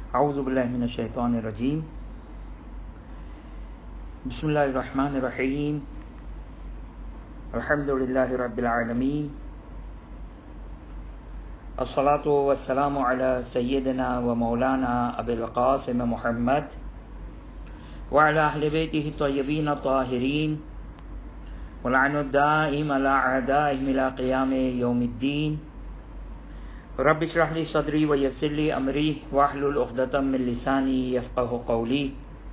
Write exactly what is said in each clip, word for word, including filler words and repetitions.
اعوذ باللہ من الشیطان الرجیم بسم اللہ الرحمن الرحیم الحمد للہ رب العالمین الصلاۃ والسلام علی سیدنا و مولانا ابی القاسم محمد وعلی اہل بیتہ الطیبین الطاہرین ولعن الدائم علی اعدائہم الی قیام یوم الدین رب اشرح لی صدری ویسر لی امری واحلل عقدۃ من لسانی یفقہوا قولی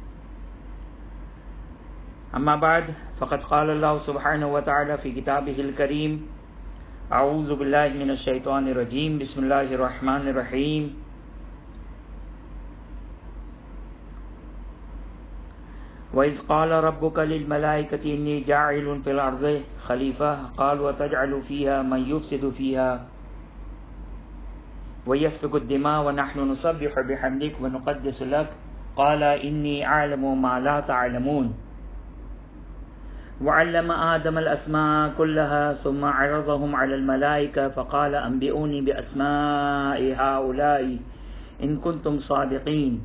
اما بعد فقد قال اللہ سبحانہ وتعالی فی کتابہ الکریم اعوذ باللہ من الشیطان الرجیم بسم اللہ الرحمن الرحیم وَإِذْ قَالَ رَبُّكَ لِلْمَلَائِكَةِ إِنِّي جَاعِلٌ فِي الْأَرْضِ خَلِيفَةً قَالُوا وَتَجْعَلُ فِيهَا مَن يُفْسِدُ فِيهَا وَيَسْفِكُ الدِّمَاءَ وَنَحْنُ نُسَبِّحُ بِحَمْدِكَ وَنُقَدِّسُ لَكَ قَالَ إِنِّي أَعْلَمُ مَا لَا تَعْلَمُونَ وَعَلَّمَ آدَمَ الْأَسْمَاءَ كُلَّهَا ثُمَّ عَرَضَهُمْ عَلَى الْمَلَائِكَةِ فَقَالَ أَنبِئُونِي بِأَسْمَاءِ هَؤُلَاءِ إِن كُنتُمْ صَادِقِينَ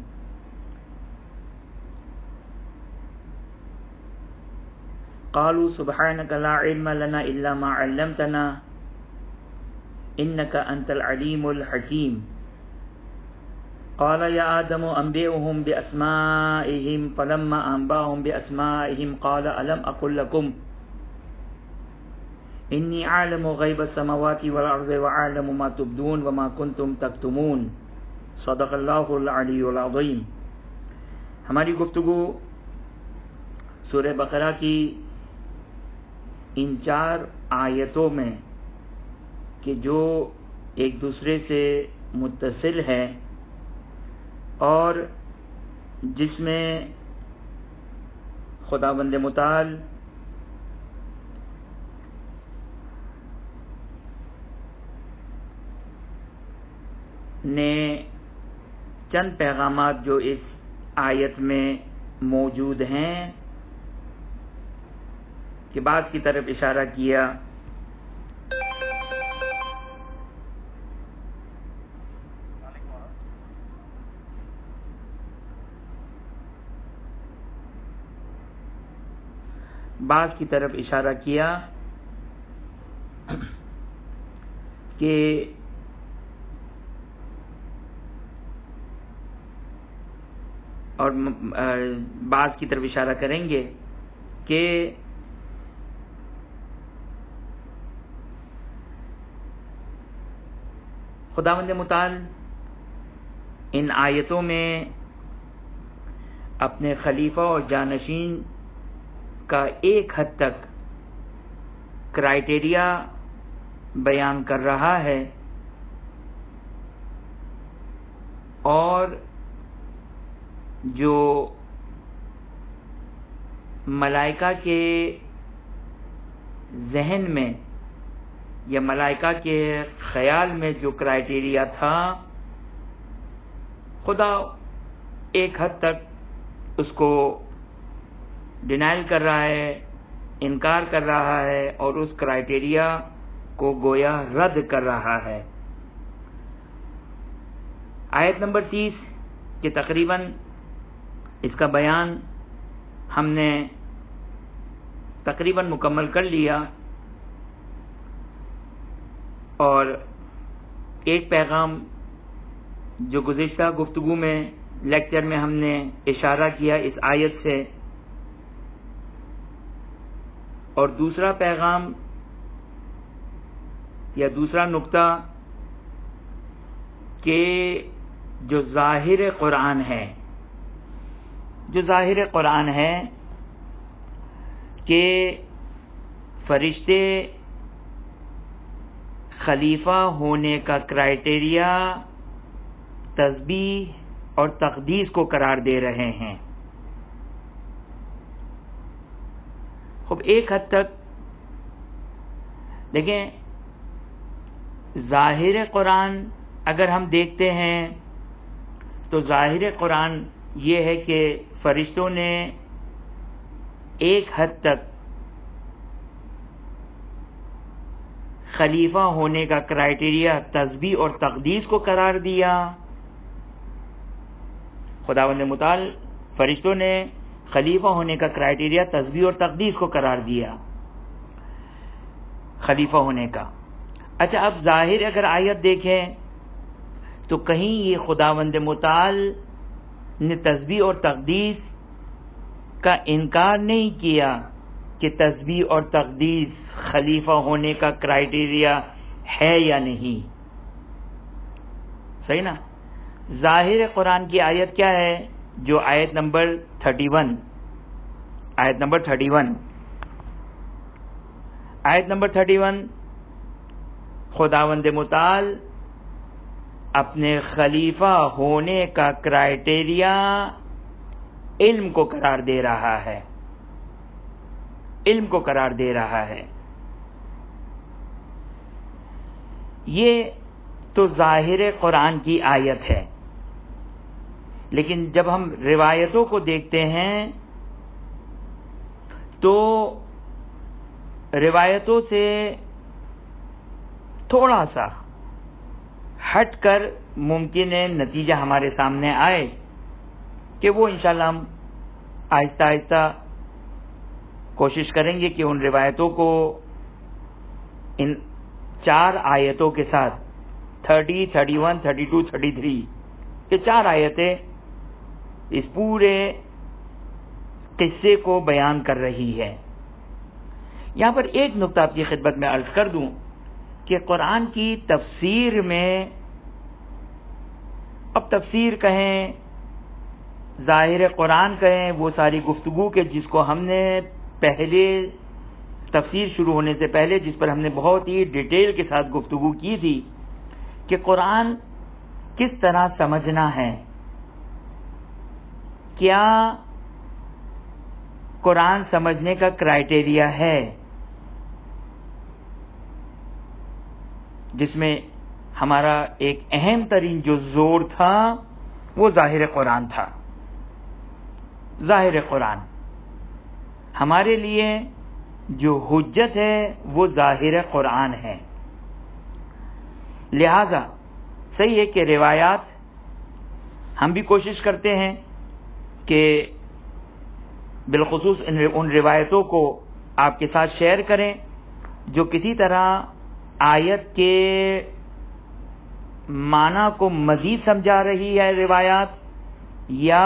قالوا سبحانك لا علم لنا إلا ما علمتنا إنك أنت العليم الحكيم قال يا آدم أنبئهم بأسمائهم فلما أنبأهم بأسمائهم قال ألم أقل لكم إني أعلم غيب السماوات والأرض وأعلم ما تبدون وما كنتم تكتمون صدق اللہ العلی العظیم۔ ہماری گفتگو سورہ بقرہ کی ان چار آیتوں میں کہ جو ایک دوسرے سے متصل ہے اور جس میں خداوند متعال نے چند پیغامات جو اس آیت میں موجود ہیں کہ بعض کی طرف اشارہ کیا۔ بعض کی طرف اشارہ کیا کہ اور بعض کی طرف اشارہ کریں گے کہ خداوند متعال ان آیتوں میں اپنے خلیفہ اور جانشین کا ایک حد تک کرائیٹیریا بیان کر رہا ہے اور جو ملائکہ کے ذہن میں یا ملائکہ کے خیال میں جو کرائیٹیریا تھا خدا ایک حد تک اس کو ڈینائل کر رہا ہے، انکار کر رہا ہے اور اس کرائیٹیریا کو گویا رد کر رہا ہے۔ آیت نمبر تیس کہ تقریباً اس کا بیان ہم نے تقریباً مکمل کر لیا اور ایک پیغام جو گزشتہ گفتگو میں لیکچر میں ہم نے اشارہ کیا اس آیت سے، اور دوسرا پیغام یا دوسرا نقطہ کہ جو ظاہر قرآن ہے جو ظاہر قرآن ہے کہ فرشتے خلیفہ ہونے کا کرائیٹیریا تسبیح اور تقدیس کو قرار دے رہے ہیں۔ خوب ایک حد تک دیکھیں، ظاہر قرآن اگر ہم دیکھتے ہیں تو ظاہر قرآن یہ ہے کہ فرشتوں نے ایک حد تک خلیفہ ہونے کا کرائیٹیریا تسبیح اور تقدیس کو قرار دیا، خداوند متعال فرشتوں نے خلیفہ ہونے کا کرائٹیریا تسبیح اور تقدیس کو قرار دیا خلیفہ ہونے کا. اچھا اب ظاہر اگر آیت دیکھیں تو کہیں یہ خداوند متعال نے تسبیح اور تقدیس کا انکار نہیں کیا کہ تسبیح اور تقدیس خلیفہ ہونے کا کرائٹیریا ہے یا نہیں. صحیح نا؟ ظاہر قرآن کی آیت کیا ہے؟ جو آیت نمبر تھرٹی ون آیت نمبر تھرٹی ون آیت نمبر تھرٹی ون خداوند متعال اپنے خلیفہ ہونے کا کرائٹیریا علم کو قرار دے رہا ہے علم کو قرار دے رہا ہے. یہ تو ظاہر قرآن کی آیت ہے، لیکن جب ہم روایتوں کو دیکھتے ہیں تو روایتوں سے تھوڑا سا ہٹ کر ممکن ہے نتیجہ ہمارے سامنے آئے کہ وہ انشاءاللہ ہم آہستہ آہستہ کوشش کریں گے کہ ان روایتوں کو ان چار آیتوں کے ساتھ thirty thirty one thirty two thirty three یہ چار آیتیں اس پورے قصے کو بیان کر رہی ہے. یہاں پر ایک نقطہ آپ کی خدمت میں عرض کر دوں کہ قرآن کی تفسیر میں، اب تفسیر کہیں ظاہر قرآن کہیں، وہ ساری گفتگو کے جس کو ہم نے پہلے تفسیر شروع ہونے سے پہلے جس پر ہم نے بہت ہی ڈیٹیل کے ساتھ گفتگو کی تھی کہ قرآن کس طرح سمجھنا ہے، کیا قرآن سمجھنے کا کرائٹیریا ہے، جس میں ہمارا ایک اہم ترین جو زور تھا وہ ظاہر قرآن تھا. ظاہر قرآن ہمارے لیے جو حجت ہے وہ ظاہر قرآن ہے. لہذا صحیح ہے کہ روایات ہم بھی کوشش کرتے ہیں کہ بالخصوص ان روایتوں کو آپ کے ساتھ شیئر کریں جو کسی طرح آیت کے معنی کو مزید سمجھا رہی ہے روایات، یا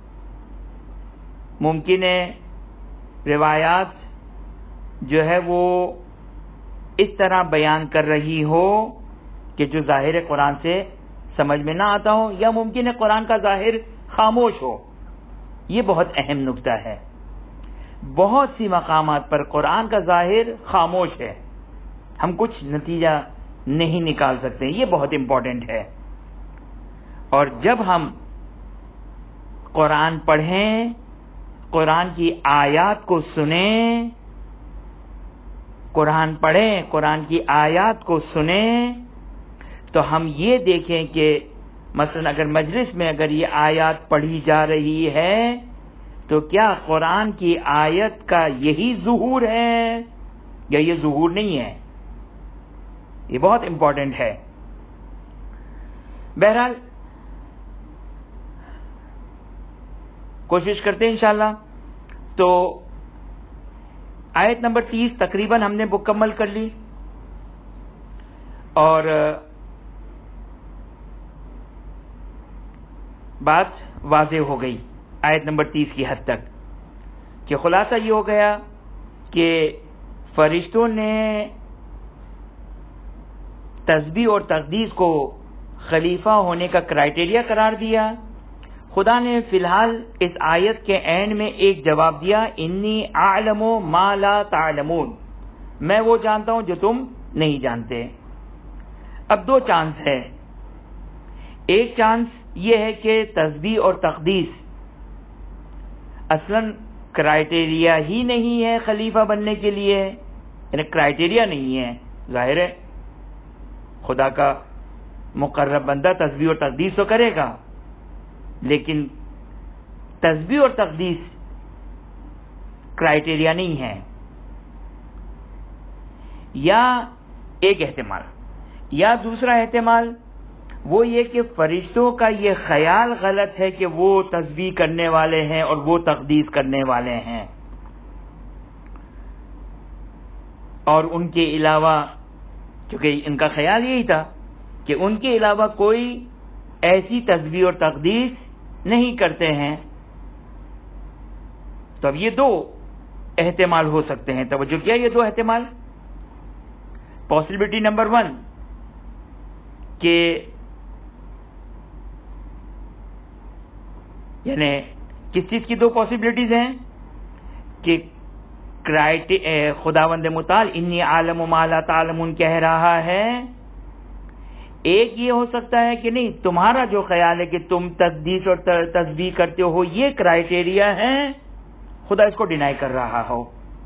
ممکن ہے روایات جو ہے وہ اس طرح بیان کر رہی ہو کہ جو ظاہر قرآن سے سمجھ میں نہ آتا ہو، یا ممکن ہے قرآن کا ظاہر خاموش ہو. یہ بہت اہم نقطہ ہے. بہت سی مقامات پر قرآن کا ظاہر خاموش ہے، ہم کچھ نتیجہ نہیں نکال سکتے. یہ بہت امپورٹنٹ ہے. اور جب ہم قرآن پڑھیں، قرآن کی آیات کو سنیں، قرآن پڑھیں قرآن کی آیات کو سنیں تو ہم یہ دیکھیں کہ مثلا اگر مجلس میں اگر یہ آیات پڑھی جا رہی ہے تو کیا قرآن کی آیت کا یہی ظہور ہے یا یہ ظہور نہیں ہے. یہ بہت امپورٹنٹ ہے. بہرحال کوشش کرتے ہیں انشاءاللہ. تو آیت نمبر تیس تقریباً ہم نے مکمل کر لی اور بات واضح ہو گئی آیت نمبر تیس کی حد تک کہ خلاصہ یہ ہو گیا کہ فرشتوں نے تسبیح اور تقدیس کو خلیفہ ہونے کا کرائٹیریا قرار دیا. خدا نے فی الحال اس آیت کے اینڈ میں ایک جواب دیا، انی اعلم ما لا تعلمون، میں وہ جانتا ہوں جو تم نہیں جانتے. اب دو چانس ہے. ایک چانس یہ ہے کہ تسبیح اور تقدیس اصلاً کرائٹیریا ہی نہیں ہے خلیفہ بننے کے لیے، یعنی کرائٹیریا نہیں ہے. ظاہر ہے خدا کا مقرب بندہ تسبیح اور تقدیس تو کرے گا، لیکن تسبیح اور تقدیس کرائٹیریا نہیں ہے. یا ایک احتمال، یا دوسرا احتمال وہ یہ کہ فرشتوں کا یہ خیال غلط ہے کہ وہ تسبیح کرنے والے ہیں اور وہ تقدیس کرنے والے ہیں، اور ان کے علاوہ، کیونکہ ان کا خیال یہی تھا کہ ان کے علاوہ کوئی ایسی تسبیح اور تقدیس نہیں کرتے ہیں. تو اب یہ دو احتمال ہو سکتے ہیں. توجہ کیا، یہ دو احتمال. پاسبلٹی نمبر ون کہ یعنی کس چیز کی دو پاسبلٹیز ہیں کہ خداوند متعال انی عالم ما لا تعلمون کہہ رہا ہے. ایک یہ ہو سکتا ہے کہ نہیں، تمہارا جو خیال ہے کہ تم تقدیس اور تسبیح کرتے ہو یہ کرائیٹیریا ہے، خدا اس کو ڈینائی کر رہا ہو.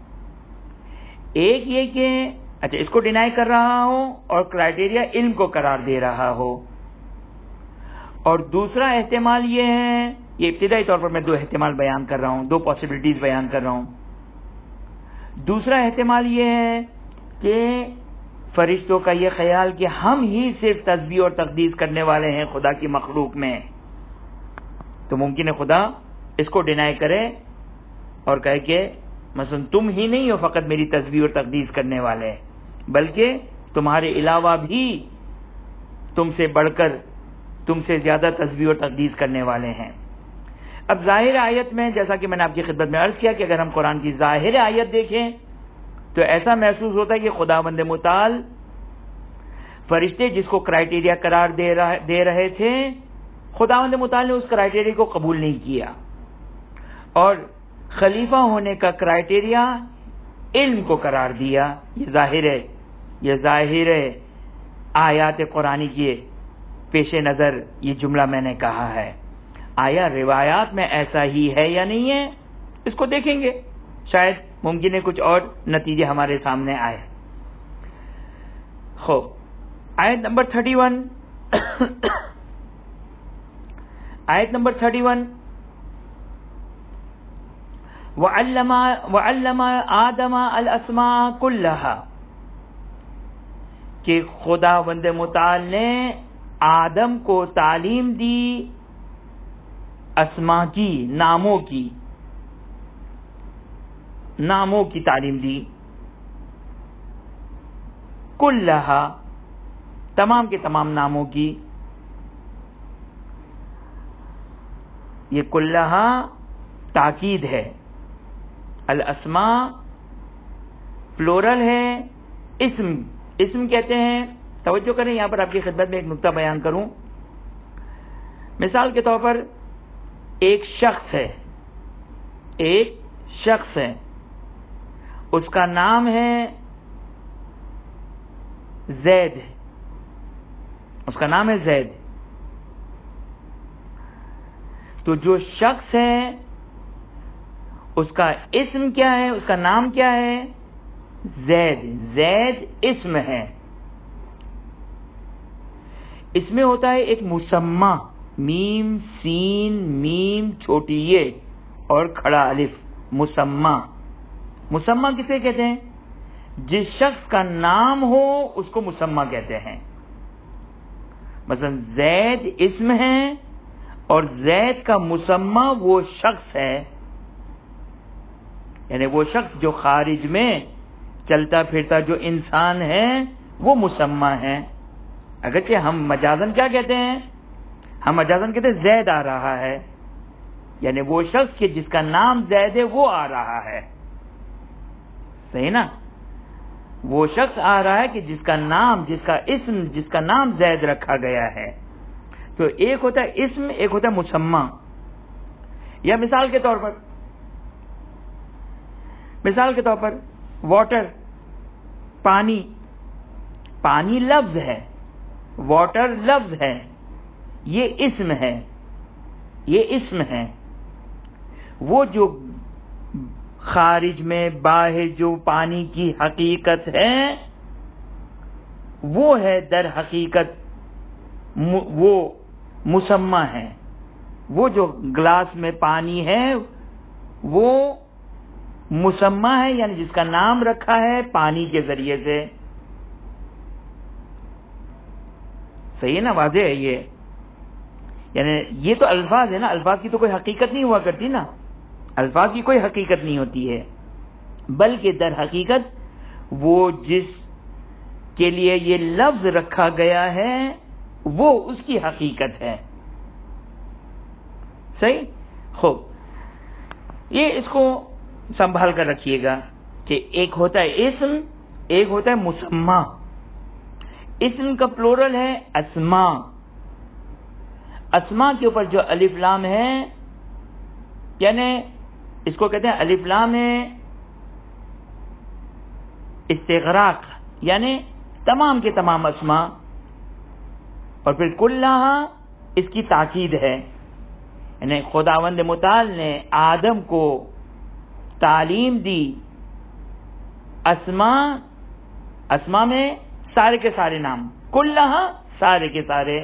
ایک یہ کہ اچھا اس کو ڈینائی کر رہا ہو اور کرائیٹیریا علم کو قرار دے رہا ہو. اور دوسرا احتمال یہ ہے، یہ ابتدائی طور پر میں دو احتمال بیان کر رہا ہوں، دو پاسبلٹیز بیان کر رہا ہوں. دوسرا احتمال یہ ہے کہ فرشتوں کا یہ خیال کہ ہم ہی صرف تسبیح اور تقدیس کرنے والے ہیں خدا کی مخلوق میں، تو ممکن ہے خدا اس کو ڈینائی کرے اور کہے کہ مثلا تم ہی نہیں ہو فقط میری تسبیح اور تقدیس کرنے والے، بلکہ تمہارے علاوہ بھی تم سے بڑھ کر، تم سے زیادہ تسبیح اور تقدیس کرنے والے ہیں. اب ظاہر آیت میں جیسا کہ میں نے آپ کی خدمت میں عرض کیا کہ اگر ہم قرآن کی ظاہر آیت دیکھیں تو ایسا محسوس ہوتا ہے کہ خداوند متعال فرشتے جس کو کرائیٹیریا قرار دے رہا دے رہے تھے، خداوند متعال نے اس کرائیٹیریا کو قبول نہیں کیا، اور خلیفہ ہونے کا کرائیٹیریا علم کو قرار دیا. یہ ظاہر ہے، یہ ظاہر ہے آیات قرآنی کے پیش نظر یہ جملہ میں نے کہا ہے. آیا روایات میں ایسا ہی ہے یا نہیں ہے، اس کو دیکھیں گے، شاید ممکن ہے کچھ اور نتیجے ہمارے سامنے آئے. خوب، آیت نمبر تھرٹی ون آیت نمبر تھرٹی ون وَعَلَّمَ وَعَلَّمَ آدَمَ الْأَسْمَاءَ كُلَّهَا کہ خداوند متعال نے آدم کو تعلیم دی اسما کی، ناموں کی، ناموں کی تعلیم دی. کلھا، تمام کے تمام ناموں کی. یہ کلھا تاکید ہے. الاسماء پلورل ہے، اسم اسم کہتے ہیں. توجہ کریں، یہاں پر آپ کی خدمت میں ایک نقطہ بیان کروں. مثال کے طور پر ایک شخص ہے، ایک شخص ہے، اس کا نام ہے زید، اس کا نام ہے زید. تو جو شخص ہے اس کا اسم کیا ہے، اس کا نام کیا ہے؟ زید. زید اسم ہے. اس میں ہوتا ہے ایک مسمى، میم سین میم چھوٹی یہ اور کھڑا الف. مسمى، مسمى کسے کہتے ہیں؟ جس شخص کا نام ہو اس کو مسمى کہتے ہیں. مثلا زید اسم ہے اور زید کا مسمى وہ شخص ہے، یعنی وہ شخص جو خارج میں چلتا پھرتا جو انسان ہے وہ مسمى ہے. اگرچہ ہم مجازن کیا کہتے ہیں؟ ہم مجازن کہتے ہیں زید آ رہا ہے، یعنی وہ شخص کہ جس کا نام زید ہے وہ آ رہا ہے. صحیح نا؟ وہ شخص آ رہا ہے کہ جس کا نام، جس کا اسم، جس کا نام زید رکھا گیا ہے. تو ایک ہوتا ہے اسم، ایک ہوتا ہے مسمى. یا مثال کے طور پر مثال کے طور پر واٹر، پانی. پانی لفظ ہے، واٹر لفظ ہے، یہ اسم ہے، یہ اسم ہے. وہ جو خارج میں باہر جو پانی کی حقیقت ہے وہ ہے در حقیقت وہ مسمى ہے. وہ جو گلاس میں پانی ہے وہ مسمى ہے، یعنی جس کا نام رکھا ہے پانی کے ذریعے سے. صحیح ہے نا، واضح ہے یہ. یعنی یہ تو الفاظ ہے نا، الفاظ کی تو کوئی حقیقت نہیں ہوا کرتی نا، الفاظ کی کوئی حقیقت نہیں ہوتی ہے، بلکہ در حقیقت وہ جس کے لیے یہ لفظ رکھا گیا ہے وہ اس کی حقیقت ہے. صحیح. خوب، یہ اس کو سنبھال کر رکھیے گا کہ ایک ہوتا ہے اسم، ایک ہوتا ہے مسمى. اسم کا پلورل ہے اسماء. اسماء کے اوپر جو الف لام ہے، یعنی اس کو کہتے ہیں الف لام استغراق، یعنی تمام کے تمام اسماء. اور پھر کلھا اس کی تاکید ہے، یعنی خداوند متعال نے آدم کو تعلیم دی اسماء، اسماء میں سارے کے سارے نام، کلھا سارے کے سارے.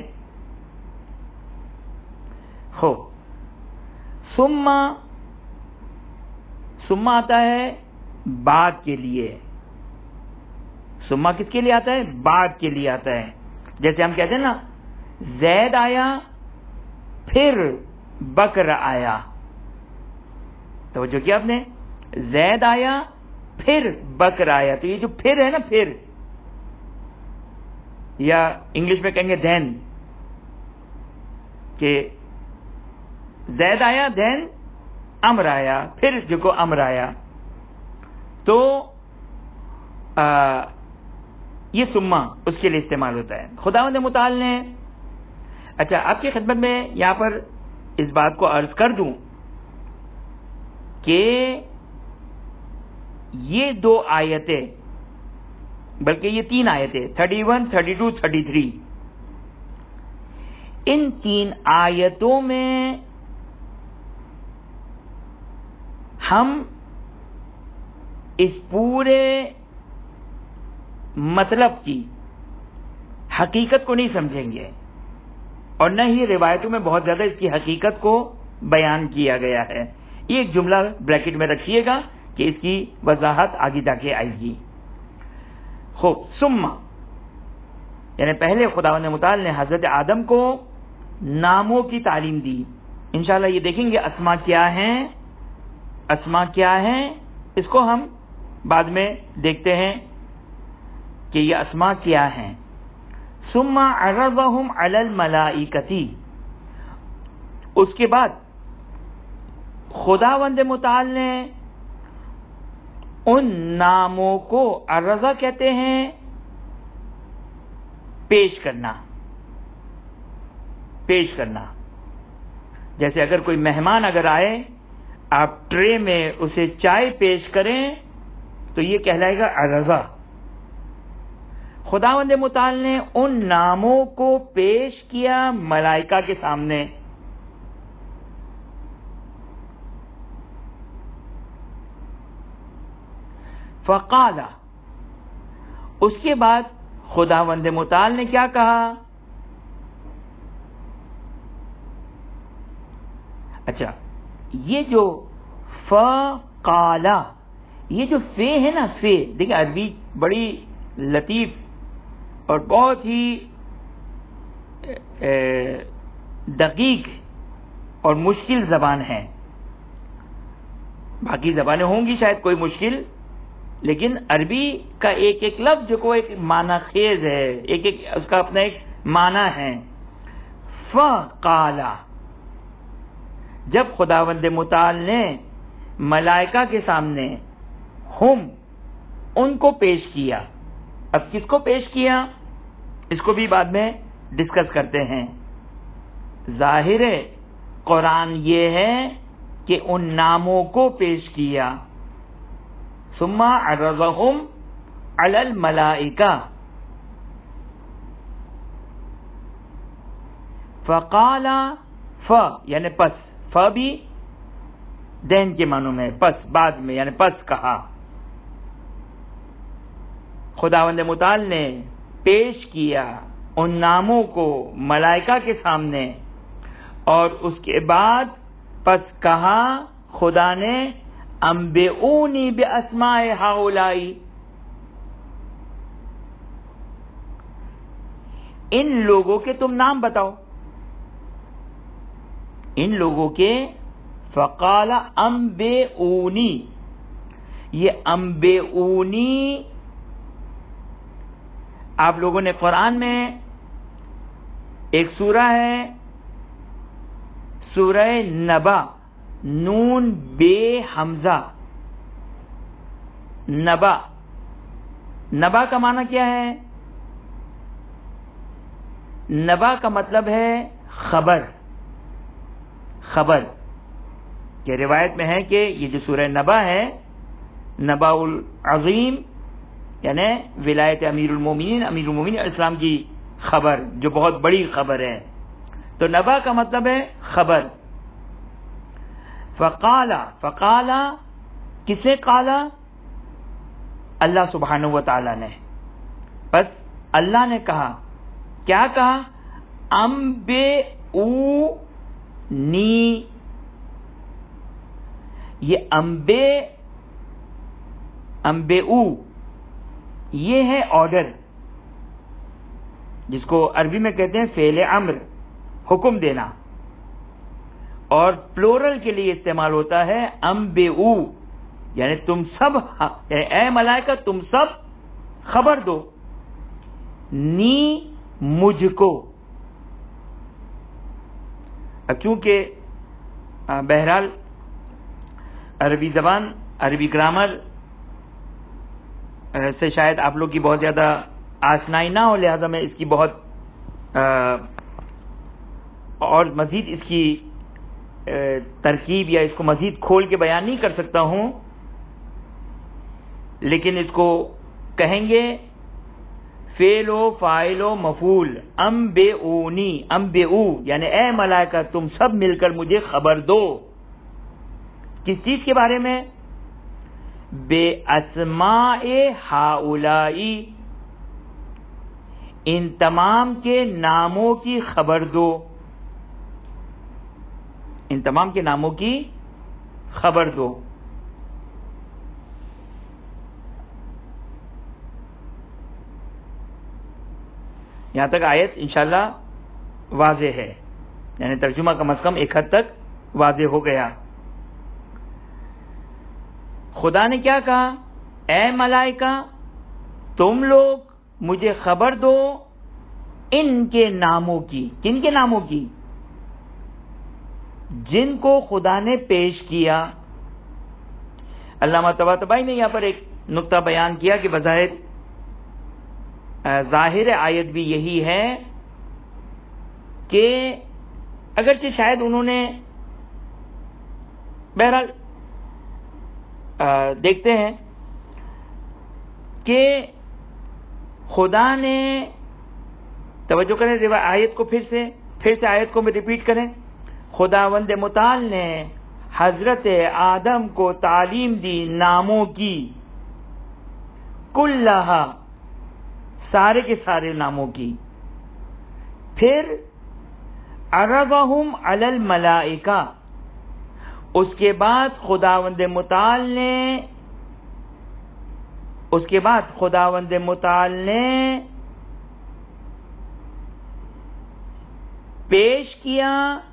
ہو ثم، ثم آتا ہے بعد کے لیے. ثم کس کے لیے آتا ہے؟ بعد کے لیے آتا ہے. جیسے ہم کہتے ہیں نا زید آیا پھر بکر آیا، توجہ کیا آپ نے؟ زید آیا پھر بکر آیا. تو یہ جو پھر ہے نا، پھر، یا انگلش میں کہیں گے دین، کہ زید آیا دین امر آیا، پھر جو کو امر آیا. تو آ, یہ ثم اس کے لیے استعمال ہوتا ہے. خداوند متعال نے، اچھا آپ کی خدمت میں یہاں پر اس بات کو عرض کر دوں کہ یہ دو آیتیں، بلکہ یہ تین آیتیں thirty one, thirty two, thirty three, ان تین آیتوں میں ہم اس پورے مطلب کی حقیقت کو نہیں سمجھیں گے، اور نہ ہی روایتوں میں بہت زیادہ اس کی حقیقت کو بیان کیا گیا ہے. یہ ایک جملہ بریکٹ میں رکھیے گا کہ اس کی وضاحت آگے جا کے آئے گی. خوب، ثم یعنی پہلے خداوند متعال نے حضرت آدم کو ناموں کی تعلیم دی. انشاءاللہ یہ دیکھیں گے اسماء کیا ہیں، اسماء کیا ہیں، اس کو ہم بعد میں دیکھتے ہیں کہ یہ اسماء کیا ہیں. ثم عرضهم علی الملائکتی، اس کے بعد خداوند متعال نے ان ناموں کو، عرضہ کہتے ہیں پیش کرنا، پیش کرنا. جیسے اگر کوئی مہمان اگر آئے، آپ ٹرے میں اسے چائے پیش کریں تو یہ کہلائے گا عرضہ. خداوند متعال نے ان ناموں کو پیش کیا ملائکہ کے سامنے. فقال، اس کے بعد خداوند متعال نے کیا کہا؟ اچھا، یہ جو فقال، یہ جو فے ہے نا، فے، دیکھیں عربی بڑی لطیف اور بہت ہی دقیق اور مشکل زبان ہے. باقی زبانیں ہوں گی شاید کوئی مشکل، لیکن عربی کا ایک ایک لفظ جو کو ایک معنی خیز ہے، ایک ایک اس کا اپنا ایک معنی ہے. فقال، جب خداوند متعال نے ملائکہ کے سامنے ہم ان کو پیش کیا. اب کس کو پیش کیا اس کو بھی بعد میں ڈسکس کرتے ہیں. ظاہر قرآن یہ ہے کہ ان ناموں کو پیش کیا. ثم عرضهم علی الملائکہ، فقال، ف یعنی پس، ف بھی دین کے معنوں میں، پس بعد میں، یعنی پس کہا. خداوند متعال نے پیش کیا ان ناموں کو ملائکہ کے سامنے، اور اس کے بعد پس کہا خدا نے انبئونی باسماء ہؤلاء، ان لوگوں کے تم نام بتاؤ، ان لوگوں کے. فقال انبئونی، یہ انبئونی آپ لوگوں نے قرآن میں ایک سورہ ہے سورہ نبا، نون بے حمزہ، نبا. نبا کا معنی کیا ہے؟ نبا کا مطلب ہے خبر. خبر کہ روایت میں ہے کہ یہ جو سورہ نبا ہے، نبا العظیم یعنی ولایت امیر المومنین امیر المومنین علیہ السلام کی خبر، جو بہت بڑی خبر ہے. تو نبا کا مطلب ہے خبر. فقالا، فقالا کسے قالا؟ اللہ سبحانہ و تعالی نے. بس اللہ نے کہا، کیا کہا؟ انبئونی. یہ انبے انبئو یہ ہے آرڈر، جس کو عربی میں کہتے ہیں فعل امر، حکم دینا، اور پلورل کے لیے استعمال ہوتا ہے انبئو، یعنی تم سب، یعنی اے ملائکہ تم سب خبر دو. نی مجھ کو. کیونکہ بہرحال عربی زبان، عربی گرامر سے شاید آپ لوگ کی بہت زیادہ آشنائی نہ ہو، لہذا میں اس کی بہت اور مزید اس کی ترکیب یا اس کو مزید کھول کے بیان نہیں کر سکتا ہوں، لیکن اس کو کہیں گے فعل و فاعل و مفعول. انبئونی، انبئو یعنی اے ملائکہ تم سب مل کر مجھے خبر دو. کس چیز کے بارے میں؟ بے اسماء ہؤلائی، ان تمام کے ناموں کی خبر دو. ان تمام کے ناموں کی خبر دو. یہاں تک آیت انشاءاللہ واضح ہے، یعنی ترجمہ کم از کم ایک حد تک واضح ہو گیا. خدا نے کیا کہا؟ اے ملائکہ تم لوگ مجھے خبر دو ان کے ناموں کی. کن کے ناموں کی؟ جن کو خدا نے پیش کیا. علامہ طباطبائی نے یہاں پر ایک نقطہ بیان کیا کہ بظاہر ظاہر آیت بھی یہی ہے کہ اگرچہ شاید انہوں نے، بہرحال دیکھتے ہیں کہ خدا نے، توجہ کریں آیت کو، پھر سے پھر سے آیت کو میں ریپیٹ کریں. خداوند متعال نے حضرت آدم کو تعلیم دی ناموں کی، کلھا سارے کے سارے ناموں کی. پھر عرضہم علی الملائکہ، اس کے بعد خداوند متعال نے اس کے بعد خداوند متعال نے پیش کیا.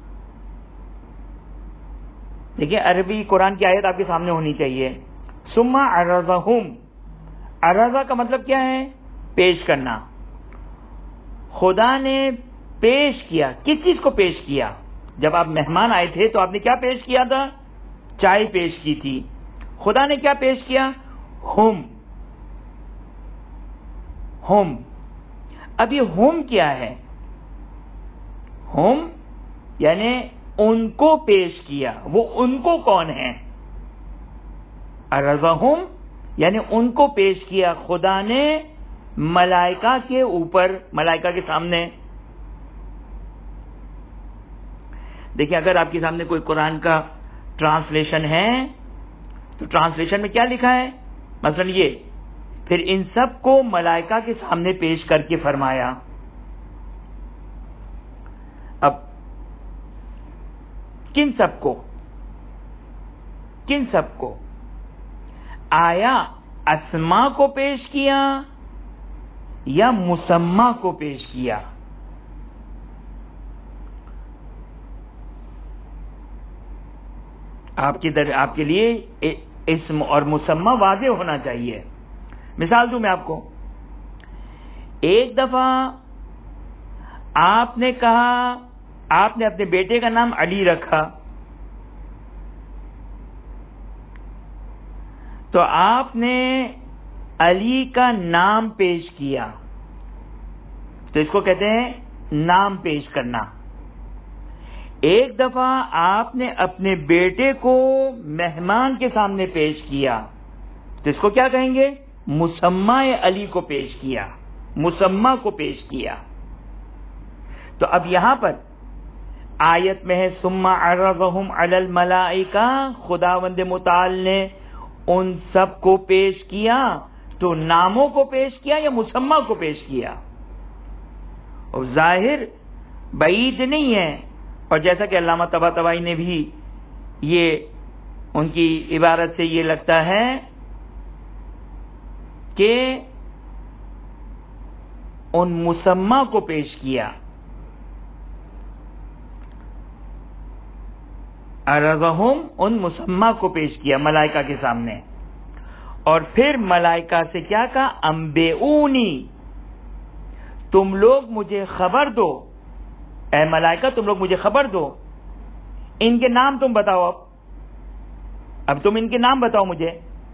دیکھیں عربی قرآن کی آیت آپ کے سامنے ہونی چاہیے. ثم عرضہم، عرضہ کا مطلب کیا ہے؟ پیش کرنا. خدا نے پیش کیا. کس چیز کو پیش کیا؟ جب آپ مہمان آئے تھے تو آپ نے کیا پیش کیا تھا؟ چائے پیش کی تھی. خدا نے کیا پیش کیا؟ ہم. ہم. اب یہ ہم کیا ہے؟ ہم یعنی ان کو پیش کیا. وہ ان کو کون ہیں؟ عرضہم یعنی ان کو پیش کیا خدا نے ملائکہ کے اوپر، ملائکہ کے سامنے. دیکھیں اگر آپ کے سامنے کوئی قرآن کا ٹرانسلیشن ہے تو ٹرانسلیشن میں کیا لکھا ہے؟ مثلا یہ، پھر ان سب کو ملائکہ کے سامنے پیش کر کے فرمایا. اب کن سب کو کن سب کو آیا اسما کو پیش کیا یا مسمہ کو پیش کیا؟ آپ کی در آپ کے لیے اسم اور مسمى واضح ہونا چاہیے. مثال دوں میں آپ کو. ایک دفعہ آپ نے کہا، آپ نے اپنے بیٹے کا نام علی رکھا، تو آپ نے علی کا نام پیش کیا، تو اس کو کہتے ہیں نام پیش کرنا. ایک دفعہ آپ نے اپنے بیٹے کو مہمان کے سامنے پیش کیا، تو اس کو کیا کہیں گے؟ مسمى علی کو پیش کیا، مسمى کو پیش کیا. تو اب یہاں پر آیت میں ہے ثم عرضهم علی الملائکہ، خداوند متعال نے ان سب کو پیش کیا، تو ناموں کو پیش کیا یا مسمى کو پیش کیا؟ اور ظاہر بعید نہیں ہے، اور جیسا کہ علامہ طباطبائی نے بھی یہ ان کی عبارت سے یہ لگتا ہے کہ ان مسمى کو پیش کیا. عرضہم، ان مسمى کو پیش کیا ملائکہ کے سامنے، اور پھر ملائکہ سے کیا کہا؟ انبئونی، تم لوگ مجھے خبر دو، اے ملائکہ تم لوگ مجھے خبر دو، ان کے نام تم بتاؤ. اب اب تم ان کے نام بتاؤ مجھے.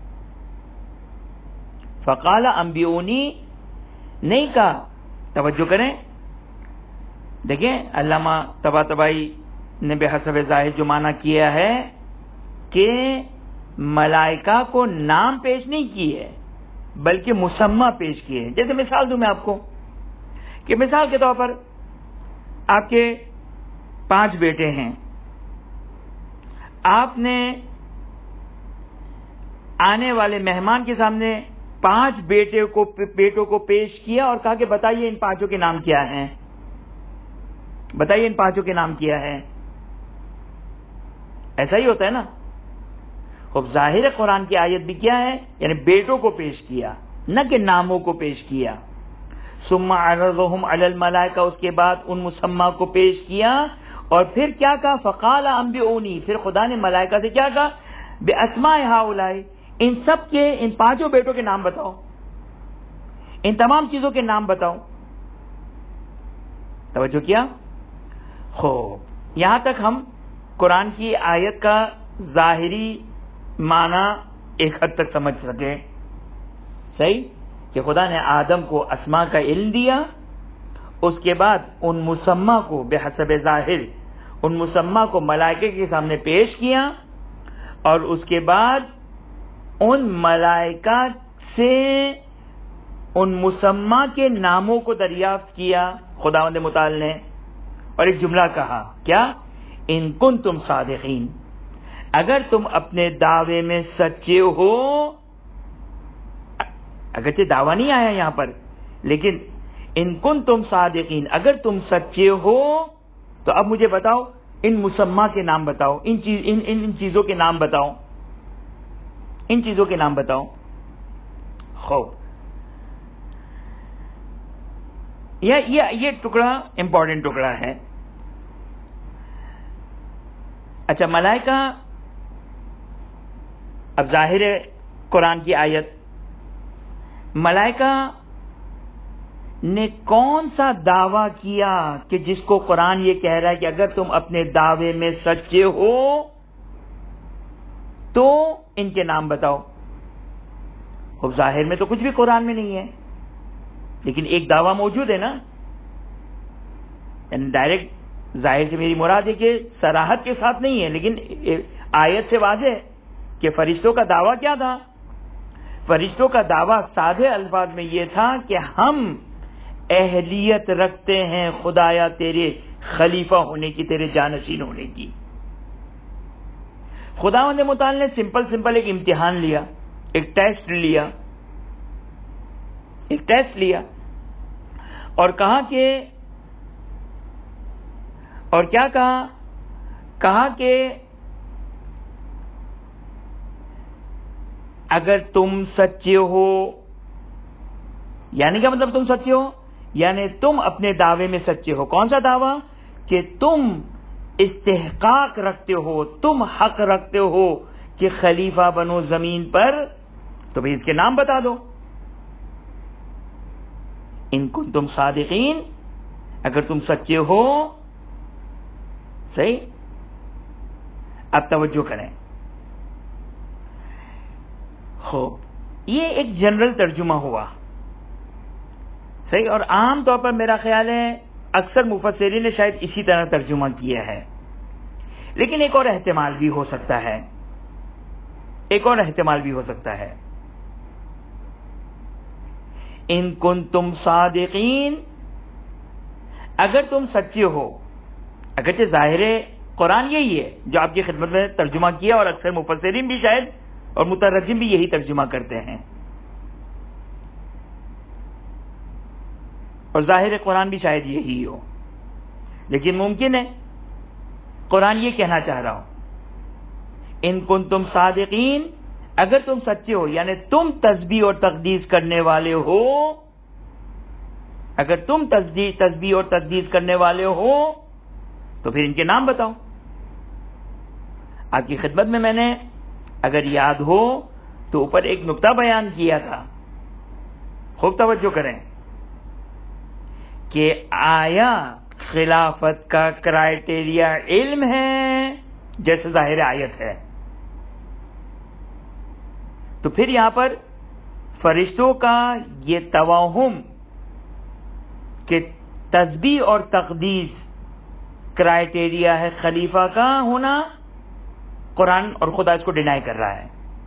فقال انبئونی نہیں کہا. توجہ کریں، دیکھیں علامہ طباطبائی نے بحسب ظاہر جو معنی کیا ہے کہ ملائکہ کو نام پیش نہیں کیے بلکہ مسمى پیش کیے. جیسے مثال دوں میں آپ کو کہ مثال کے طور پر آپ کے پانچ بیٹے ہیں، آپ نے آنے والے مہمان کے سامنے پانچ بیٹے کو بیٹوں کو پیش کیا اور کہا کہ بتائیے ان پانچوں کے نام کیا ہیں، بتائیے ان پانچوں کے نام کیا ہے. ایسا ہی ہوتا ہے نا. خب ظاہر قرآن کی آیت بھی کیا ہے؟ یعنی بیٹوں کو پیش کیا، نہ کہ ناموں کو پیش کیا. ثم عرضهم علی الملائکہ، اس کے بعد ان مسمى کو پیش کیا، اور پھر کیا کہا؟ فقال انبئونی، پھر خدا نے ملائکہ سے کیا کہا؟ باسماء ہؤلاء، ان سب کے، ان پانچوں بیٹوں کے نام بتاؤ، ان تمام چیزوں کے نام بتاؤ. توجہ کیا؟ خوب، یہاں تک ہم قرآن کی آیت کا ظاہری معنی ایک حد تک سمجھ سکے. صحیح کہ خدا نے آدم کو اسماء کا علم دیا، اس کے بعد ان مسمى کو بحسب ظاہر ان مسمى کو ملائکہ کے سامنے پیش کیا، اور اس کے بعد ان ملائکہ سے ان مسمى کے ناموں کو دریافت کیا خداوند متعال نے، اور ایک جملہ کہا کیا؟ ان کنتم صادقین، اگر تم اپنے دعوے میں سچے ہو. اگرچہ دعویٰ نہیں آیا یہاں پر، لیکن ان کنتم صادقین، اگر تم سچے ہو تو اب مجھے بتاؤ ان مسمى کے نام بتاؤ، ان چیز ان ان, ان چیزوں کے نام بتاؤ، ان چیزوں کے نام بتاؤ. خوب، یہ یہ یہ ٹکڑا امپورٹنٹ ٹکڑا ہے. اچھا، ملائکہ، اب ظاہر قرآن کی آیت، ملائکہ نے کون سا دعویٰ کیا کہ جس کو قرآن یہ کہہ رہا ہے کہ اگر تم اپنے دعوے میں سچے ہو تو ان کے نام بتاؤ. اب ظاہر میں تو کچھ بھی قرآن میں نہیں ہے، لیکن ایک دعویٰ موجود ہے نا. یعنی ڈائریکٹ ظاہر سے میری مراد ہے کہ صراحت کے ساتھ نہیں ہے، لیکن آیت سے واضح ہے کہ فرشتوں کا دعویٰ کیا تھا؟ فرشتوں کا دعویٰ سادے الفاظ میں یہ تھا کہ ہم اہلیت رکھتے ہیں خدایا تیرے خلیفہ ہونے کی، تیرے جانشین ہونے کی. خداوند متعال نے سمپل سمپل ایک امتحان لیا، ایک ٹیسٹ لیا ایک ٹیسٹ لیا اور کہا کہ اور کیا کہا کہا کہ اگر تم سچے ہو، یعنی کیا مطلب تم سچے ہو؟ یعنی تم اپنے دعوے میں سچے ہو. کون سا دعویٰ؟ کہ تم استحقاق رکھتے ہو، تم حق رکھتے ہو کہ خلیفہ بنو زمین پر، تو بھئی اس کے نام بتا دو. ان کنتم صادقین، اگر تم سچے ہو. صحیح. اب توجہ کریں. ہو یہ ایک جنرل ترجمہ ہوا. صحیح. اور عام طور پر میرا خیال ہے اکثر مفسرین نے شاید اسی طرح ترجمہ کیا ہے، لیکن ایک اور احتمال بھی ہو سکتا ہے. ایک اور احتمال بھی ہو سکتا ہے. ان کنتم صادقین، اگر تم سچے ہو. اگرچہ ظاہر قرآن یہی ہے جو آپ کی خدمت میں ترجمہ کیا، اور اکثر مفسرین بھی شاید اور مترجم بھی یہی ترجمہ کرتے ہیں، اور ظاہر قرآن بھی شاید یہی ہو. لیکن ممکن ہے قرآن یہ کہنا چاہ رہا ہوں، ان کنتم صادقین، اگر تم سچے ہو، یعنی تم تسبیح اور تقدیس کرنے والے ہو. اگر تم تسبیح اور تقدیس کرنے والے ہو تو پھر ان کے نام بتاؤ. آپ کی خدمت میں میں نے اگر یاد ہو تو اوپر ایک نقطہ بیان کیا تھا، خوب توجہ کریں، کہ آیا خلافت کا کرائیٹیریا علم ہے جیسے ظاہر آیت ہے؟ تو پھر یہاں پر فرشتوں کا یہ توہم کہ تسبیح اور تقدیس کرائیٹیریا ہے خلیفہ کا ہونا، قرآن اور خدا اس کو ڈینائی کر رہا ہے.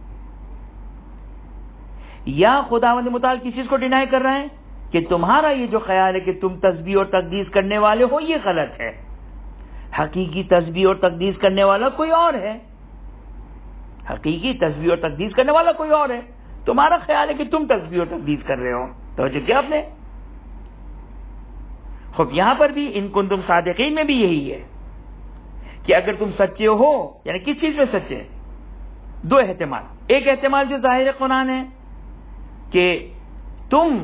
یا خداوند متعال کس چیز کو ڈینائی کر رہا ہے؟ کہ تمہارا یہ جو خیال ہے کہ تم تسبیح اور تقدیس کرنے والے ہو، یہ غلط ہے. حقیقی تسبیح اور تقدیس کرنے والا کوئی اور ہے. حقیقی تسبیح اور تقدیس کرنے والا کوئی اور ہے. تمہارا خیال ہے کہ تم تسبیح اور تقدیس کر رہے ہو. توجہ کیا آپ نے؟ خوب یہاں پر بھی ان کنتم صادقین میں بھی یہی ہے کہ اگر تم سچے ہو، یعنی کس چیز میں سچے؟ دو احتمال. ایک احتمال جو ظاہر قرآن ہے کہ تم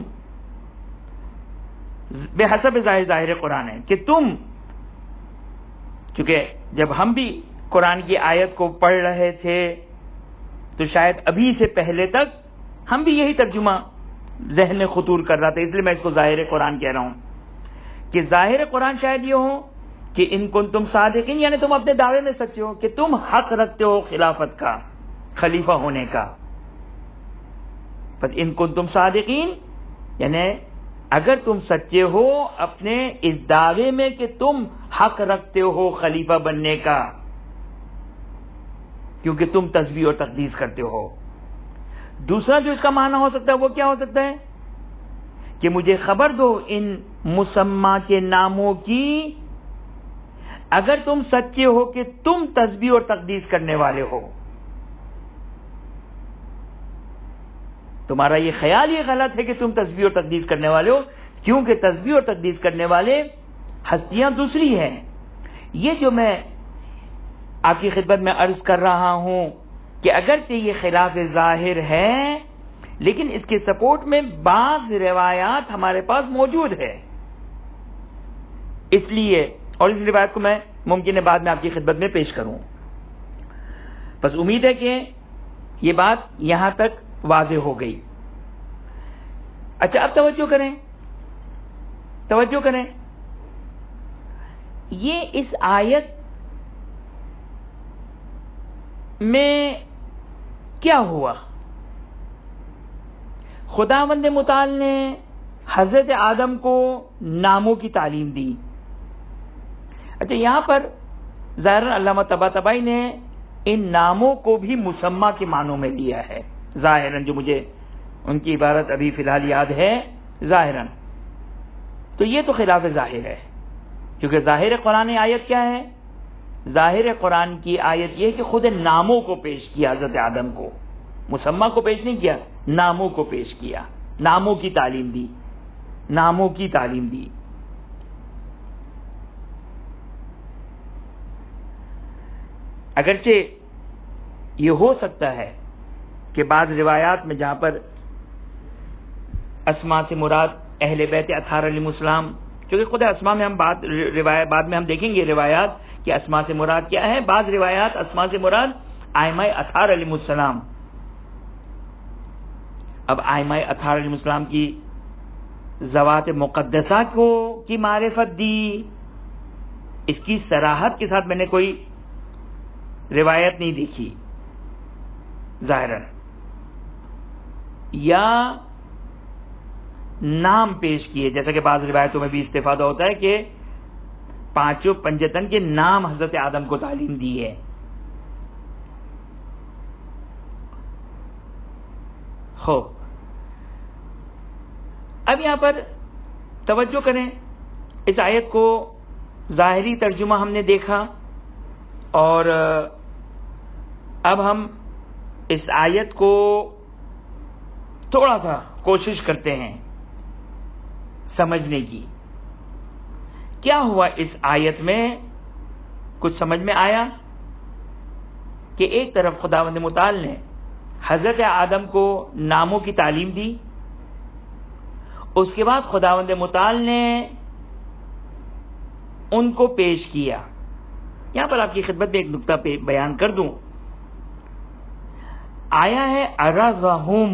بے حسب ظاہر ظاہر قرآن ہے کہ تم، چونکہ جب ہم بھی قرآن کی آیت کو پڑھ رہے تھے تو شاید ابھی سے پہلے تک ہم بھی یہی ترجمہ ذہن میں خطور کر رہا تھا، اس لیے میں اس کو ظاہر قرآن کہہ رہا ہوں کہ ظاہر قرآن شاید یہ ہو کہ ان کنتم صادقین، یعنی تم اپنے دعوے میں سچے ہو کہ تم حق رکھتے ہو خلافت کا، خلیفہ ہونے کا. بس ان کنتم صادقین یعنی اگر تم سچے ہو اپنے اس دعوے میں کہ تم حق رکھتے ہو خلیفہ بننے کا، کیونکہ تم تسبیح اور تقدیس کرتے ہو. دوسرا جو اس کا معنی ہو سکتا ہے وہ کیا ہو سکتا ہے؟ کہ مجھے خبر دو ان مسمى کے ناموں کی، اگر تم سچے ہو کہ تم تسبیح اور تقدیس کرنے والے ہو. تمہارا یہ خیال یہ غلط ہے کہ تم تسبیح اور تقدیس کرنے والے ہو، کیونکہ تسبیح اور تقدیس کرنے والے ہستیاں دوسری ہیں. یہ جو میں آپ کی خدمت میں عرض کر رہا ہوں کہ اگرچہ یہ خلاف ظاہر ہے، لیکن اس کے سپورٹ میں بعض روایات ہمارے پاس موجود ہے. اس لیے اور اس روایت کو میں ممکن ہے بعد میں آپ کی خدمت میں پیش کروں. بس امید ہے کہ یہ بات یہاں تک واضح ہو گئی. اچھا اب توجہ کریں، توجہ کریں. یہ اس آیت میں کیا ہوا؟ خداوند متعال نے حضرت آدم کو ناموں کی تعلیم دی. اچھا یہاں پر ظاہراً علامہ طباطبائی نے ان ناموں کو بھی مسمى کے معنوں میں لیا ہے ظاہراً، جو مجھے ان کی عبارت ابھی فی الحال یاد ہے ظاہراً. تو یہ تو خلاف ظاہر ہے، کیونکہ ظاہر قرآن آیت کیا ہے؟ ظاہر قرآن کی آیت یہ ہے کہ خود ناموں کو پیش کیا حضرت آدم کو، مسمى کو پیش نہیں کیا، ناموں کو پیش کیا، ناموں کی تعلیم دی، ناموں کی تعلیم دی. اگرچہ یہ ہو سکتا ہے کہ بعض روایات میں جہاں پر اسماء سے مراد اہل بیت اطہار علیہ السلام، کیونکہ خود اسماء میں ہم بات روایت بعد میں ہم دیکھیں گے روایات کہ اسماء سے مراد کیا ہے. بعض روایات اسماء سے مراد ائمہ اطہار علیہ السلام. اب ائمہ اطہار علیہ السلام کی ذوات مقدسہ کو کی معرفت دی، اس کی صراحت کے ساتھ میں نے کوئی روایت نہیں دیکھی ظاہراً. یا نام پیش کیے، جیسا کہ بعض روایتوں میں بھی استفادہ ہوتا ہے کہ پانچوں پنجتن کے نام حضرت آدم کو تعلیم دی ہے. ہو اب یہاں پر توجہ کریں، اس آیت کو ظاہری ترجمہ ہم نے دیکھا، اور اب ہم اس آیت کو تھوڑا سا کوشش کرتے ہیں سمجھنے کی. کیا ہوا اس آیت میں؟ کچھ سمجھ میں آیا کہ ایک طرف خداوند متعال نے حضرت آدم کو ناموں کی تعلیم دی، اس کے بعد خداوند متعال نے ان کو پیش کیا. یہاں پر آپ کی خدمت میں ایک نقطہ پہ بیان کر دوں. آیا ہے ارزہم،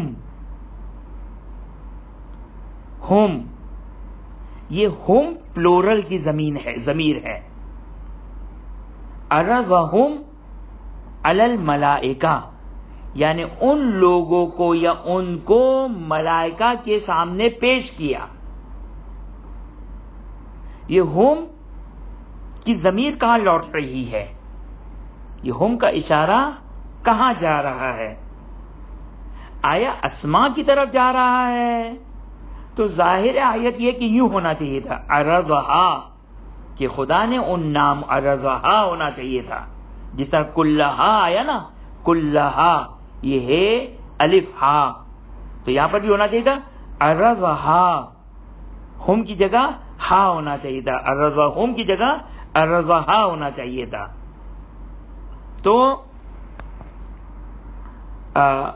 ہم، یہ ہم پلورل کی زمین ہے، ضمیر ہے. ارزہم علی الملائکہ، یعنی ان لوگوں کو یا ان کو ملائکہ کے سامنے پیش کیا. یہ ہم کی ضمیر کہاں لوٹ رہی ہے؟ یہ ہم کا اشارہ کہاں جا رہا ہے؟ آیا اسماء کی طرف جا رہا ہے؟ تو ظاہر آیت یہ کہ یوں ہونا چاہیے تھا، ارزہا، کہ خدا نے ان نام، ارزہا ہونا چاہیے تھا. جس طرح کلہا آیا نا، کلہا یہ ہے الف ہا، تو یہاں پر بھی ہونا چاہیے تھا ارزہا، ہم کی جگہ ہا ہونا چاہیے تھا، ارزہم کی جگہ ارزہا ہونا چاہیے تھا. تو آ,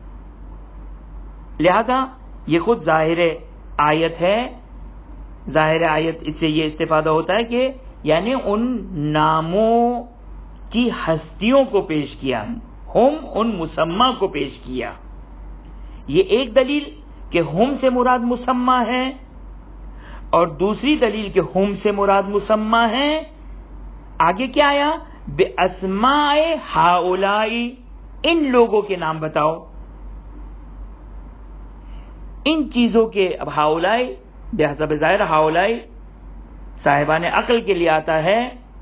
لہذا یہ خود ظاہر آیت ہے. ظاہر آیت اس سے یہ استفادہ ہوتا ہے کہ یعنی ان ناموں کی ہستیوں کو پیش کیا، ہم ان مسمى کو پیش کیا. یہ ایک دلیل کہ ہم سے مراد مسمى ہے، اور دوسری دلیل کہ ہم سے مراد مسمى ہے. آگے کیا آیا؟ بِأَسْمَاءِ ہَؤُلَاءِ، ان لوگوں کے نام بتاؤ، ان چیزوں کے. اب ہاؤلائی بحسب ظاہر ہاؤلائی صاحبان عقل کے لیے آتا ہے،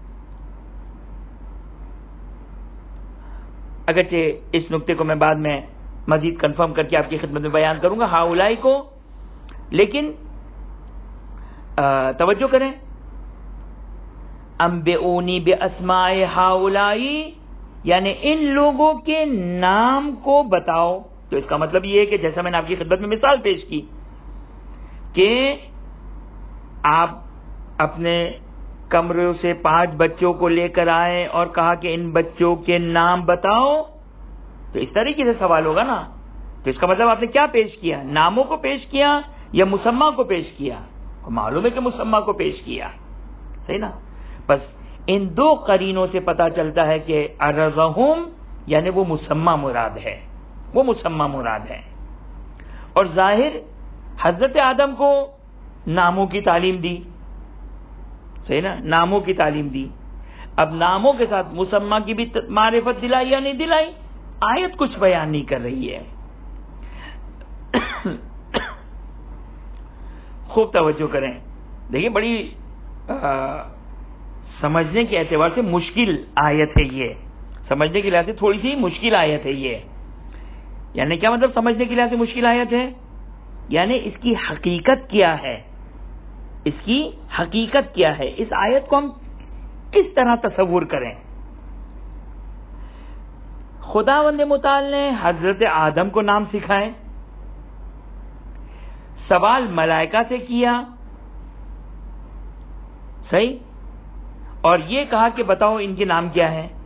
اگرچہ اس نقطے کو میں بعد میں مزید کنفرم کر کے آپ کی خدمت میں بیان کروں گا ہاؤلائی کو، لیکن توجہ کریں، انبئونی باسماء ہاؤلائی، یعنی ان لوگوں کے نام کو بتاؤ. تو اس کا مطلب یہ ہے کہ جیسا میں نے آپ کی خدمت میں مثال پیش کی کہ آپ اپنے کمرے سے پانچ بچوں کو لے کر آئے اور کہا کہ ان بچوں کے نام بتاؤ، تو اس طریقے سے سوال ہوگا نا. تو اس کا مطلب آپ نے کیا پیش کیا؟ ناموں کو پیش کیا یا مسمى کو پیش کیا؟ معلوم ہے کہ مسمى کو پیش کیا، صحیح نا. بس ان دو قرینوں سے پتا چلتا ہے کہ ارزہم یعنی وہ مسمى مراد ہے، وہ مسمى مراد ہے. اور ظاہر حضرت آدم کو ناموں کی تعلیم دی، صحیح نا، ناموں کی تعلیم دی. اب ناموں کے ساتھ مسمى کی بھی معرفت دلائی یا نہیں دلائی؟ آیت کچھ بیان نہیں کر رہی ہے. خوب توجہ کریں، دیکھیں بڑی آ, سمجھنے کے اعتبار سے مشکل آیت ہے یہ، سمجھنے کے لحاظ سے تھوڑی سی مشکل آیت ہے یہ. یعنی کیا مطلب سمجھنے کے لحاظ سے مشکل آیت ہے؟ یعنی اس کی حقیقت کیا ہے، اس کی حقیقت کیا ہے، اس آیت کو ہم کس طرح تصور کریں. خداوند متعال نے حضرت آدم کو نام سکھائے، سوال ملائکہ سے کیا، صحیح، اور یہ کہا کہ بتاؤ ان کے نام کیا ہے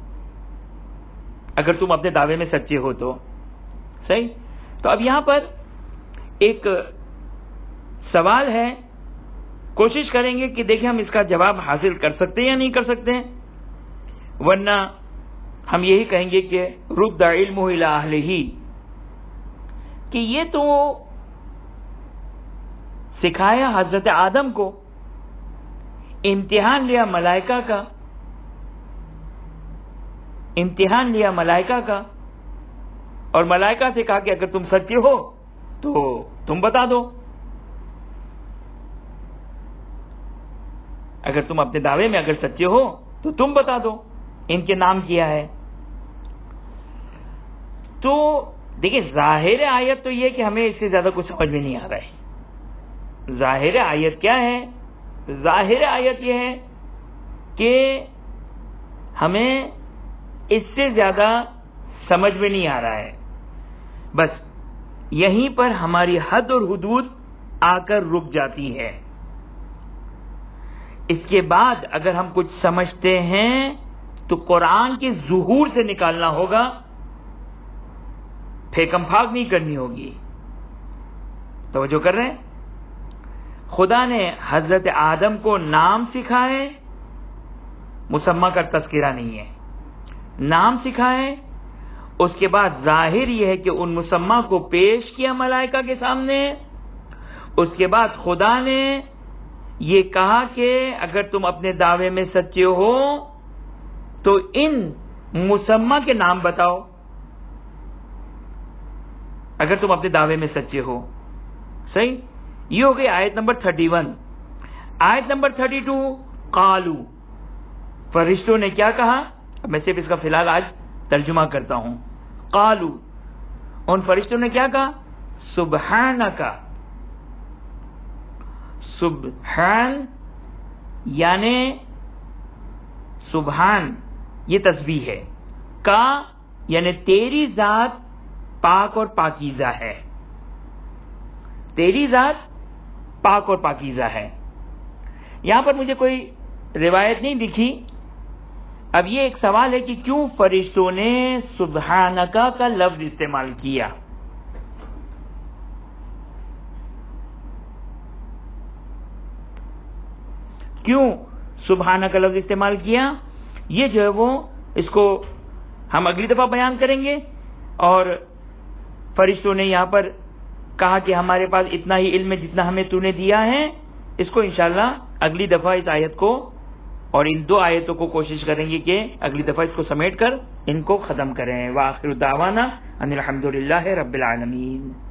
اگر تم اپنے دعوے میں سچے ہو تو، صحیح. تو اب یہاں پر ایک سوال ہے، کوشش کریں گے کہ دیکھیں ہم اس کا جواب حاصل کر سکتے ہیں یا نہیں کر سکتے ہیں. ورنہ ہم یہی کہیں گے کہ رد علمہ الی اہلہ، کہ یہ تو سکھایا حضرت آدم کو، امتحان لیا ملائکہ کا، امتحان لیا ملائکہ کا، اور ملائکہ سے کہا کہ اگر تم سچے ہو تو تم بتا دو، اگر تم اپنے دعوے میں اگر سچے ہو تو تم بتا دو ان کے نام کیا ہے۔ تو دیکھیں ظاہر آیت تو یہ کہ ہمیں اس سے زیادہ کچھ سمجھ میں نہیں آ رہا ہے۔ ظاہر آیت کیا ہے؟ ظاہر آیت یہ ہے کہ ہمیں اس سے زیادہ سمجھ میں نہیں آ رہا ہے، بس یہیں پر ہماری حد اور حدود آ کر رک جاتی ہے۔ اس کے بعد اگر ہم کچھ سمجھتے ہیں تو قرآن کے ظہور سے نکالنا ہوگا، پھیکم پھاک نہیں کرنی ہوگی۔ توجہ کر رہے ہیں؟ خدا نے حضرت آدم کو نام سکھائے، مسمى کا تذکرہ نہیں ہے، نام سکھائے، اس کے بعد ظاہر یہ ہے کہ ان مسمى کو پیش کیا ملائکہ کے سامنے، اس کے بعد خدا نے یہ کہا کہ اگر تم اپنے دعوے میں سچے ہو تو ان مسمى کے نام بتاؤ، اگر تم اپنے دعوے میں سچے ہو۔ صحیح؟ یہ ہو گئی آیت نمبر اکتیس۔ آیت نمبر بتیس، قالو، فرشتوں نے کیا کہا؟ میں صرف اس کا فی الحال آج ترجمہ کرتا ہوں۔ قالو، ان فرشتوں نے کیا کہا؟ سبحانک، سبحان یعنی سبحان یہ تسبیح ہے، کا یعنی تیری ذات پاک اور پاکیزہ ہے، تیری ذات پاک اور پاکیزہ ہے۔ یہاں پر مجھے کوئی روایت نہیں دکھی۔ اب یہ ایک سوال ہے کہ کیوں فرشتوں نے سبحانکا کا لفظ استعمال کیا؟ کیوں سبحانکا لفظ استعمال کیا؟ یہ جو ہے وہ اس کو ہم اگلی دفعہ بیان کریں گے، اور فرشتوں نے یہاں پر کہا کہ ہمارے پاس اتنا ہی علم ہے جتنا ہمیں تو نے دیا ہے، اس کو انشاءاللہ اگلی دفعہ اس آیت کو اور ان دو آیتوں کو کوشش کریں گے کہ اگلی دفعہ اس کو سمیٹ کر ان کو ختم کریں۔ وآخر دعوانا ان الحمدللہ رب العالمین۔